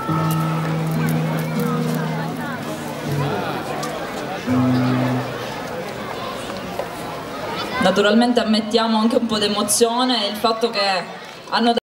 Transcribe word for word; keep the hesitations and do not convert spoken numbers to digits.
Naturalmente ammettiamo anche un po' d'emozione il fatto che hanno